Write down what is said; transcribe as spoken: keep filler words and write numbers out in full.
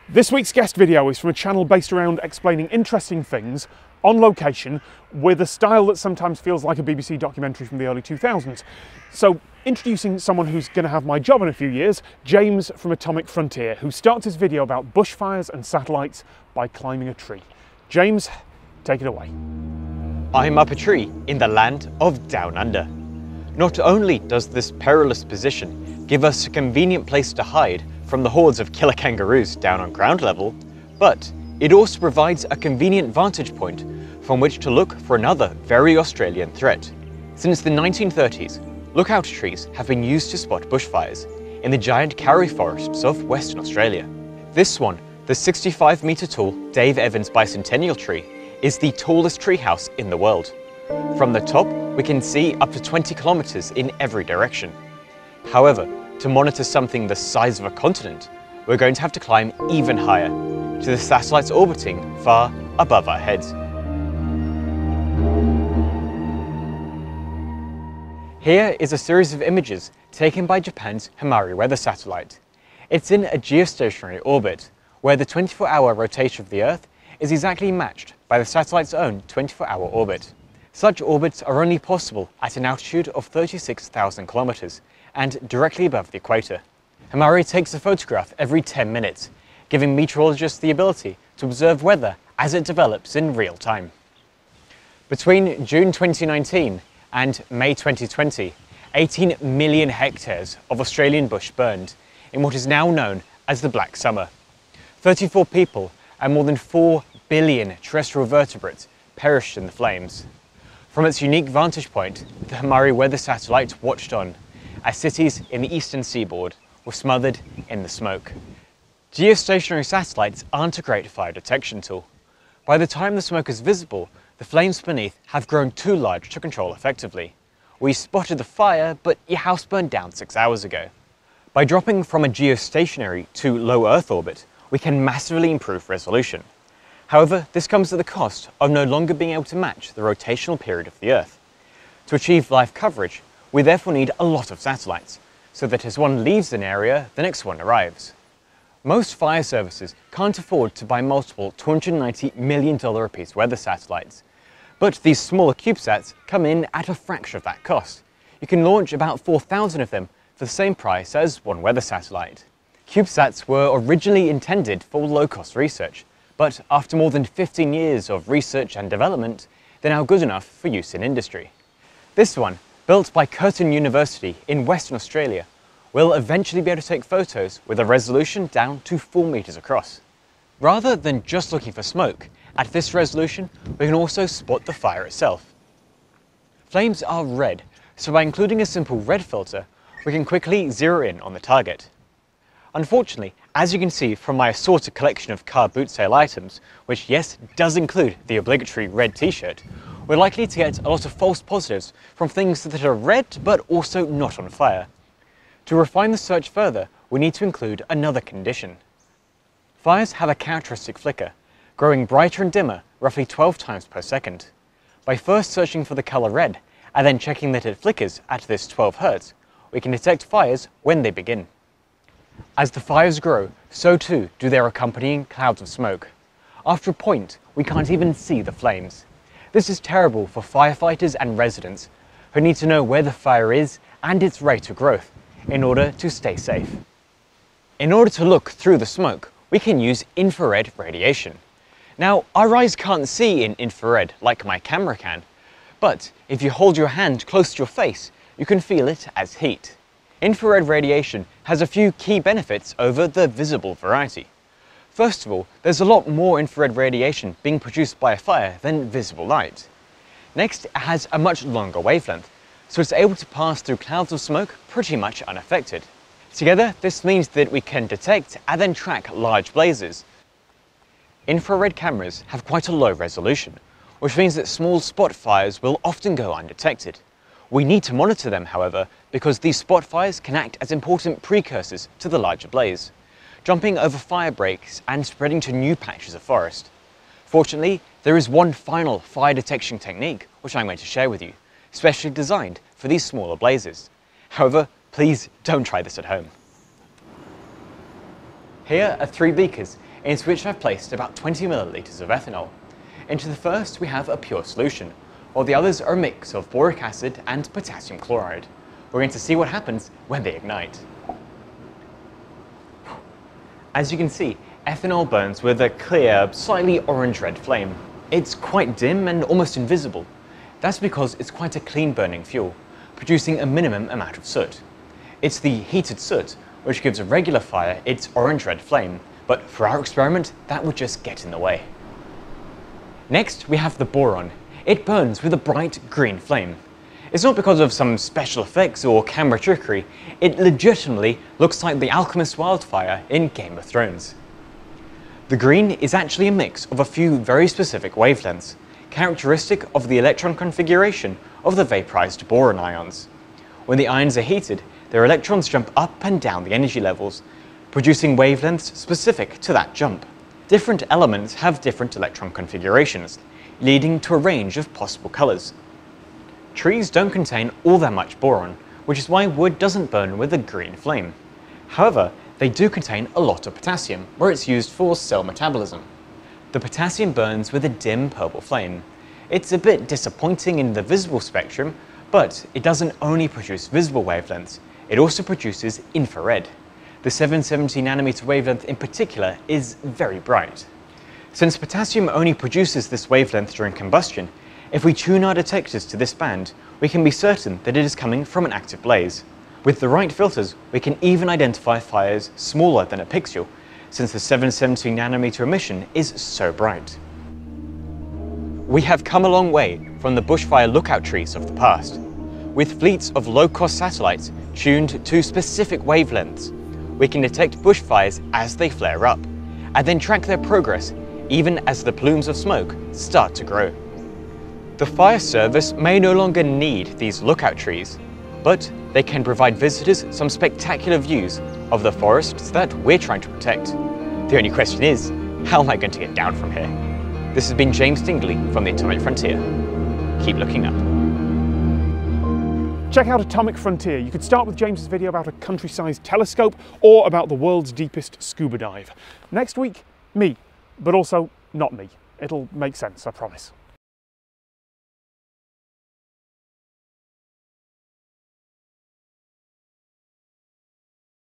This week's guest video is from a channel based around explaining interesting things on location with a style that sometimes feels like a B B C documentary from the early two thousands. So, introducing someone who's going to have my job in a few years, James from Atomic Frontier, who starts his video about bushfires and satellites by climbing a tree. James, take it away. I'm up a tree in the land of Down Under. Not only does this perilous position give us a convenient place to hide from the hordes of killer kangaroos down on ground level, but it also provides a convenient vantage point from which to look for another very Australian threat. Since the nineteen thirties, lookout trees have been used to spot bushfires in the giant kauri forests of Western Australia. This one, the sixty-five metre tall Dave Evans bicentennial tree, is the tallest treehouse in the world. From the top, we can see up to twenty kilometres in every direction. However, to monitor something the size of a continent, we're going to have to climb even higher, to the satellites orbiting far above our heads. Here is a series of images taken by Japan's Himari weather satellite. It's in a geostationary orbit, where the twenty-four hour rotation of the Earth is exactly matched by the satellite's own twenty-four hour orbit. Such orbits are only possible at an altitude of thirty-six thousand kilometres and directly above the equator. Himari takes a photograph every ten minutes, giving meteorologists the ability to observe weather as it develops in real time. Between June twenty nineteen and May twenty twenty, eighteen million hectares of Australian bush burned in what is now known as the Black Summer. thirty-four people and more than four billion terrestrial vertebrates perished in the flames. From its unique vantage point, the Himari weather satellite watched on as cities in the eastern seaboard were smothered in the smoke. Geostationary satellites aren't a great fire detection tool. By the time the smoke is visible, the flames beneath have grown too large to control effectively. We spotted the fire, but your house burned down six hours ago. By dropping from a geostationary to low Earth orbit, we can massively improve resolution. However, this comes at the cost of no longer being able to match the rotational period of the Earth. To achieve live coverage, we therefore need a lot of satellites, so that as one leaves an area, the next one arrives. Most fire services can't afford to buy multiple two hundred ninety million dollars a piece weather satellites, but these smaller CubeSats come in at a fraction of that cost. You can launch about four thousand of them for the same price as one weather satellite. CubeSats were originally intended for low-cost research, but after more than fifteen years of research and development, they're now good enough for use in industry. This one, built by Curtin University in Western Australia, will eventually be able to take photos with a resolution down to four metres across. Rather than just looking for smoke, at this resolution we can also spot the fire itself. Flames are red, so by including a simple red filter, we can quickly zero in on the target. Unfortunately, as you can see from my assorted collection of car boot sale items, which yes, does include the obligatory red t-shirt, we're likely to get a lot of false positives from things that are red but also not on fire. To refine the search further, we need to include another condition. Fires have a characteristic flicker, growing brighter and dimmer roughly twelve times per second. By first searching for the colour red, and then checking that it flickers at this twelve hertz, we can detect fires when they begin. As the fires grow, so too do their accompanying clouds of smoke. After a point, we can't even see the flames. This is terrible for firefighters and residents, who need to know where the fire is and its rate of growth, in order to stay safe. In order to look through the smoke, we can use infrared radiation. Now, our eyes can't see in infrared like my camera can, but if you hold your hand close to your face, you can feel it as heat. Infrared radiation has a few key benefits over the visible variety. First of all, there's a lot more infrared radiation being produced by a fire than visible light. Next, it has a much longer wavelength, so it's able to pass through clouds of smoke pretty much unaffected. Together, this means that we can detect and then track large blazes. Infrared cameras have quite a low resolution, which means that small spot fires will often go undetected. We need to monitor them, however, because these spot fires can act as important precursors to the larger blaze, jumping over fire breaks and spreading to new patches of forest. Fortunately, there is one final fire detection technique which I'm going to share with you, specially designed for these smaller blazes. However, please don't try this at home. Here are three beakers into which I've placed about twenty millilitres of ethanol. Into the first we have a pure solution, while the others are a mix of boric acid and potassium chloride. We're going to see what happens when they ignite. As you can see, ethanol burns with a clear, slightly orange-red flame. It's quite dim and almost invisible. That's because it's quite a clean burning fuel, producing a minimum amount of soot. It's the heated soot which gives a regular fire its orange-red flame, but for our experiment, that would just get in the way. Next, we have the boron. It burns with a bright green flame. It's not because of some special effects or camera trickery, it legitimately looks like the alchemist's wildfire in Game of Thrones. The green is actually a mix of a few very specific wavelengths, characteristic of the electron configuration of the vaporized boron ions. When the ions are heated, their electrons jump up and down the energy levels, producing wavelengths specific to that jump. Different elements have different electron configurations, leading to a range of possible colors. Trees don't contain all that much boron, which is why wood doesn't burn with a green flame. However, they do contain a lot of potassium, where it's used for cell metabolism. The potassium burns with a dim purple flame. It's a bit disappointing in the visible spectrum, but it doesn't only produce visible wavelengths, it also produces infrared. The seven seventy nanometer wavelength in particular is very bright. Since potassium only produces this wavelength during combustion, if we tune our detectors to this band, we can be certain that it is coming from an active blaze. With the right filters, we can even identify fires smaller than a pixel, since the seven seventy nanometer emission is so bright. We have come a long way from the bushfire lookout trees of the past. With fleets of low-cost satellites tuned to specific wavelengths, we can detect bushfires as they flare up, and then track their progress even as the plumes of smoke start to grow. The fire service may no longer need these lookout trees, but they can provide visitors some spectacular views of the forests that we're trying to protect. The only question is, how am I going to get down from here? This has been James Dingley from the Atomic Frontier. Keep looking up. Check out Atomic Frontier. You could start with James's video about a country-sized telescope or about the world's deepest scuba dive. Next week, me, but also not me. It'll make sense, I promise.